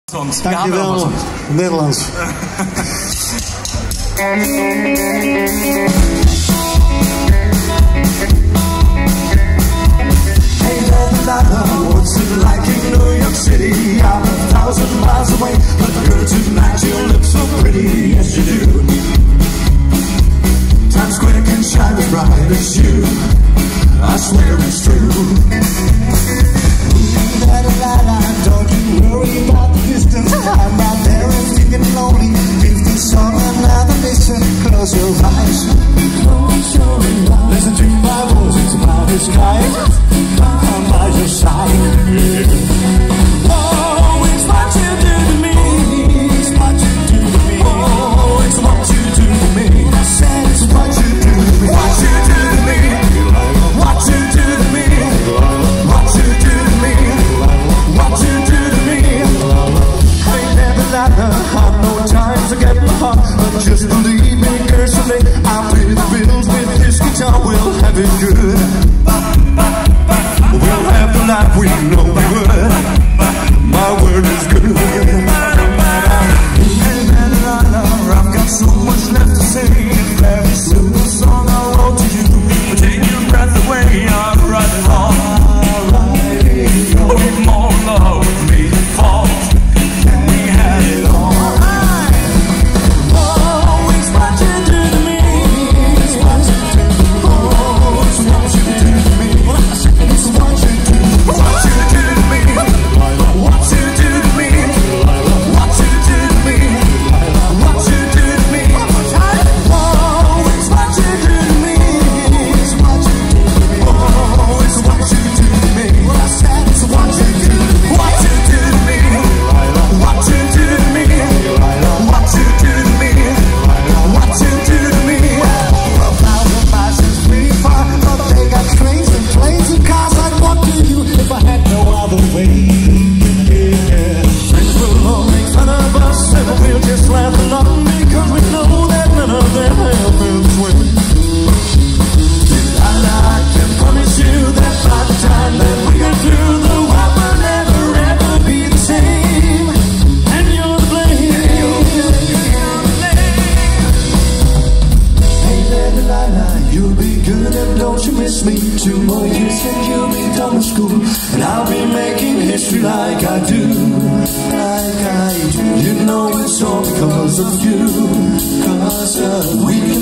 Dankjewel, Nederlands. Hey Delilah, what's it like in New York City? I'm 1,000 miles away, but girl, tonight you look so pretty, yes you do. Times Square can shine as bright as you, I swear it's true. Delilah, don't you worry about the distance, I'm out there and feeling lonely. If this song another listen, close your eyes, listen to my voice, it's about the sky. I'm by your side. Oh, it's what you do to me. It's what you do to me. Oh, it's what you do to me. I said it's what you do to me. What you do to me. What you do to me. What you do to me. What you do to me. Hey, Delilah, I've no time to get my heart, but just believe me, girl, someday I'll pay the bills with this guitar. We'll have it good. We'll have the life we know we would. My word is good. Hey Delilah, I've got so much left to say. If every simple song I wrote to you would take your breath away, I'd write it all. With more love with me fall. We had it all. Oh, it's what you do to me. It's what you do. Oh, it's what you do to me. It's what you do. What you do to me. What you do to me. What you do to me. What you do to me. Oh, it's what you do to me. It's what you do to me. Oh, it's what you do to me. What I said is what you do. What you do to me. What you do to me. What you do to me. What you do to me. 1,000 miles is pretty far, but they got trains and planes and cars. I'd walk to you if I had no other way. Yeah. Friends will all make fun of us, and we'll just laugh along because we know that none of them have been swim. And I can promise you that by the time that we get through, the world will never ever be the same. And you're to blame. Hey Delilah, you'll be good and don't you miss me. 2 more years and you'll be done with school, and I'll be making history like I do. Like I do. You know it's all because of you. 'Cause we